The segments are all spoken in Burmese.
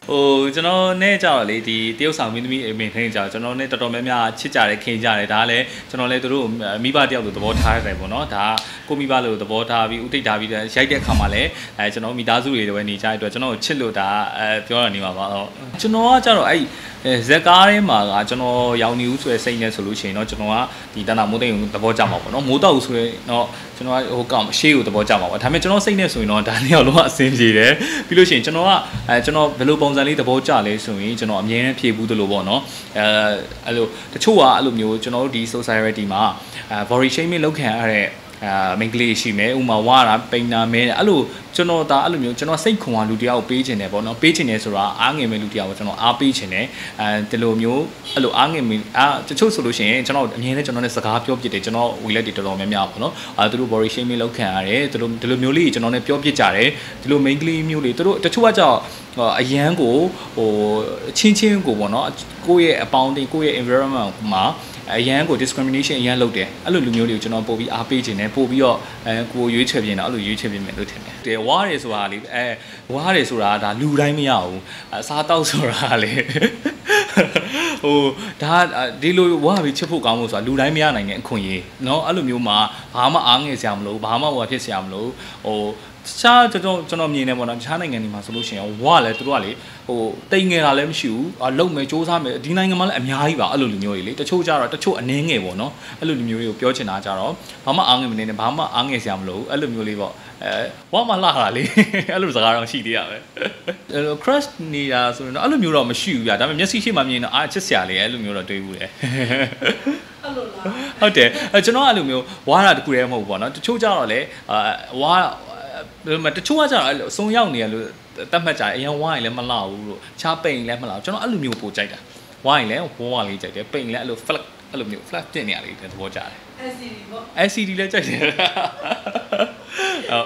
ကျွန်တော်နဲ့ကြာတော့လေဒီတရုတ်ဆောင်မင်းသမီးအမေထိန်ကြာကျွန်တော်နဲ့တော်တော်များများချစ်ကြတယ်ခင်ကြတယ်ဒါလည်းကျွန်တော်လည်းသူတို့မိဘတယောက်လိုသဘောထားရတယ်ပေါ့နော်ဒါကိုမိဘလိုသဘောထားပြီးဥတိတ်ထားပြီးရိုက်တဲ့အခါမှာလည်းကျွန်တော်မိသားစုတွေတွေပဲနေကြတဲ့အတွက်ကျွန်တော်ချစ်လို့ဒါပြောရနေမှာပါကျွန်တော်ကကြာတော့အဲ့ဇက်ကားထဲမှာကကျွန်တော်ရောင်နေဦးဆိုတဲ့စိတ်နဲ့ဆိုလို့ရှိရင်တော့ကျွန်တော်ကဒီတဏ္ဍမိုးသိမ်ကိုသဘောကျမှာပေါ့နော်မိုးတော့ဦးဆိုရင်တော့ကျွန်တော်ကဟိုကောင်ရှေ့ကိုသဘောကျမှာပေါ့ဒါပေမဲ့ကျွန်တော်စိတ်နဲ့ဆိုရင်တော့ဒါနှစ်ယောက်လုံးအဆင်ပြေတယ်ပြီးလို့ရှိရင်ကျွန်တော်ကကျွန်တော်ဘယ်လိုပုံစံလေးသဘောကျလဲဆိုရင်ကျွန်တော်အမြဲတမ်းဖြည့်ဘူးသလိုပေါ့နော်အဲ့လိုတချို့ကအဲ့လိုမျိုးကျွန်တော်တို့ဒီ society မှာbody shaming လောက်ခံရတဲ့မိန်းကလေးရှိမယ်ဥမာဝါတာပိန်နာမဲအဲ့လိုကျွန်တော်ဒါအဲ့လိုမျိုးကျွန်တော်စိတ်ခွန်အားလူတယောက်ပေးချင်တယ်ပေါ့နော်ပေးချင်တယ်ဆိုတာအားငယ်မဲ့လူတယောက်ကိုကျွန်တော်အားပေးချင်တယ်ဒီလိုမျိုးအဲ့လိုအားငယ်မဲ့တချို့ဆိုလို့ရှိရင်ကျွန်တော်အမြင်နဲ့ကျွန်တော်နဲ့စကားပြောပြတယ်ကျွန်တော်ဝီလက်တွေတော်တော်များများပေါ့နော်သူတို့ body shaming လောက်ခံရတယ်သူတို့ဒီလိုမျိုးလေးကျွန်တော်နဲ့ပြောပြကြတယ်ဒီလို မိန်းကလေးမျိုးလေးသူတို့တချို့ကကြောက်အရန်ကိုဟိုချင်းကိုပေါ့နော်ကိုယ့်ရဲ့အပေါင်းအသင်းကိုယ့်ရဲ့ environment မှာအရန်ကို discrimination အရန်လုပ်တယ်အဲ့လိုလူမျိုးတွေကိုကျွန်တော်ပို့ပြီးအားပေးခြင်းနဲ့ပို့ပြီးတော့ကိုရွေးချယ်ပြင်တော့အဲ့လိုရွေးချယ်ပြင်မယ်လို့ထင်တယ်ဝါးတယ်ဆိုတာလေဝါးတယ်ဆိုတာဒါလူတိုင်းမရဘူးအစားတောက်ဆိုတာလေဟိုဒါဒီလိုဝါးပြီးချစ်ဖို့ကောင်းလို့ဆိုတာလူတိုင်းမရနိုင်တဲ့အခွင့်အရေးเนาะအဲ့လိုမျိုးမှာဘာမှအားငယ်စရာမလိုဘာမှဟိုဖြစ်စရာမလိုဟိုတခြားကျွန်တော်မြင်နေပေါ့နော်တခြားနိုင်ငံတွေမှာဆိုလို့ရှိရင်ဝါလည်းသူတို့ကလေဟိုတိမ်ငယ်တာလည်းမရှိဘူးလုံမယ်စူးစမ်းမယ်ဒီနိုင်ငံမှာလည်းအများကြီးပါအဲ့လိုလူမျိုးတွေလေတချို့ကြတော့တချို့အနေငယ်ပေါ့နော်အဲ့လိုလူမျိုးတွေကိုပြောချင်တာကြတော့ဘာမှအားငယ်မနေနဲ့ဘာမှအားငယ်စရာမလိုအဲ့လိုမျိုးလေးပေါ့ဝါမလာတာလေအဲ့လိုစကားတော့ရှိသေးရပဲအဲ့လို crush နေတာဆိုရင်တော့အဲ့လိုမျိုးတော့မရှိဘူးဗျာဒါပေမဲ့မျက်စိရှိမှမြင်တော့ချစ်စရာလေအဲ့လိုမျိုးတော့တွေးဘူးလေအဲ့လိုလားဟုတ်တယ်ကျွန်တော်အဲ့လိုမျိုးဝါတာတခုတည်းမဟုတ်ဘူးပေါ့နော်တချို့ကြတော့လေဝါတချို့ကကြတော့အဲ့လိုအစုံရောက်နေရလို့တတ်မှတ်ကြတယ်အရင်ဝါရင်လည်းမလာဘူးလို့ချားပိန်လည်းမလာဘူးကျွန်တော်အဲ့လိုမျိုးပို့ကြိုက်တာဝါရင်လည်းဝါလေးကြိုက်တယ်ပိန်လည်းအဲ့လို flat အဲ့လိုမျိုး flat တင်နေရလေးသဘောကျတယ် SCD ပေါ့ SCD လည်းကြိုက်တယ်ဟုတ်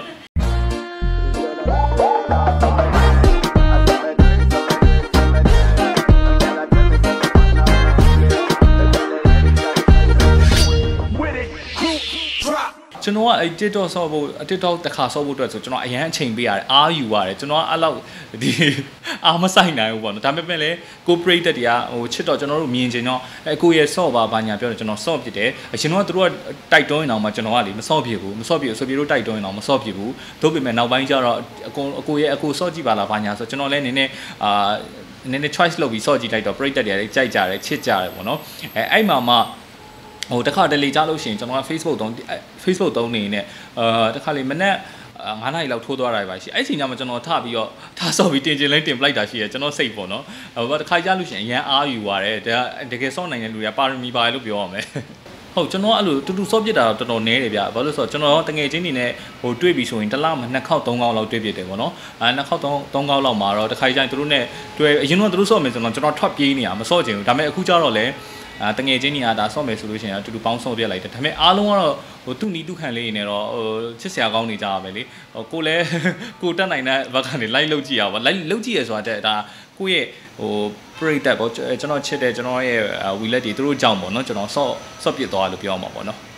ကျွန်တော်ကအဲ့ TikTok ဆော့ဖို့ TikTok တစ်ခါဆော့ဖို့အတွက်ဆိုကျွန်တော်အရန်အချိန်ပေးရတယ်အားယူရတယ်ကျွန်တော်ကအဲ့လောက်ဒီအားမဆိုင်နိုင်ဘူးပေါ့နော်ဒါပေမဲ့လည်း corporate တွေကဟိုချစ်တော့ကျွန်တော်တို့မြင်ချင်တော့ကိုရဲ့ဆော့ပါဘာညာပြောတယ်ကျွန်တော်ဆော့ဖြစ်တယ်အရှင်တို့ကသူတို့ကတိုက်တွန်းနေအောင်မှကျွန်တော်ကလေမဆော့ဖြစ်ဘူးမဆော့ဖြစ်ဆိုပြီးတို့တိုက်တွန်းနေအောင်မဆော့ဖြစ်ဘူးသို့ပေမဲ့နောက်ပိုင်းကျတော့အကိုရဲ့ဆော့ကြည့်ပါလားဘာညာဆိုကျွန်တော်လည်းနည်းနည်း choice လုပ်ပြီးဆော့ကြည့်လိုက်တော့ break တက်တယ်ကြိုက်ကြတယ်ချစ်ကြတယ်ပေါ့နော်အဲ့မှာမှဟိုတခါတလေကြားလို့ရှိရင်ကျွန်တော်က Facebook သုံးနေနဲ့တခါလေမနေ့9 နာရီလောက်ထိုးသွားတာပဲရှိအဲ့ချိန်ကျမှကျွန်တော်ထပြီးတော့ထားဆော့ပြီးတင်ကျင်လိုက်တင်ပလိုက်တာရှိရကျွန်တော်စိတ်ပေါ့နော်တခါကြားလို့ရှိရင်အရန်အားယူရတယ်ဒါတကယ်ဆော့နိုင်တဲ့လူတွေကပါရမီပါတယ်လို့ပြောရမယ်ဟုတ်ကျွန်တော်အဲ့လိုတူဆော့ပြစ်တာတော့တော်တော်နည်းတယ်ဗျဘာလို့ဆိုတော့ကျွန်တော်တငယ်ချင်းတွေနဲ့ဟိုတွေ့ပြီဆိုရင်တစ်လမှာ2ခေါက်3ခေါက်လောက်တွေ့ပြတယ်ပေါ့နော်2ခေါက်3ခေါက်လောက်မှာတော့တခါကျရင်သူတို့နဲ့တွေ့အရင်တော့သူတို့ဆော့မယ်ဆိုတော့ကျွန်တော်ထွက်ပြေးနေရမဆော့ချင်ဘူးဒါပေမဲ့အခုကျတော့လေတငယ်ချင်းတွေကဒါဆော့မယ်ဆိုလို့ရှိရင်အတူတူပေါင်းဆော့ပြလိုက်တယ်ဒါပေမဲ့အားလုံးကတော့ဟိုသူ့နီးသူ့ခံလေးနေတော့ဟိုချစ်စရာကောင်းနေကြပါပဲလေဟိုကိုလည်းကိုတက်နိုင်တဲ့ဘက်ကနေလိုက်လုတ်ကြည့်ရပါလိုက်လုတ်ကြည့်ရဆိုတာတဲ့ဒါကိုယ့်ရဲ့ဟို break တက်ပေါ့ကျွန်တော်ချစ်တဲ့ကျွန်တော်ရဲ့ဝီလက်တွေသူတို့ကြောင့်ပေါ့နော်ကျွန်တော်ဆော့ပြစ်သွားလို့ပြောမှာပေါ့နော်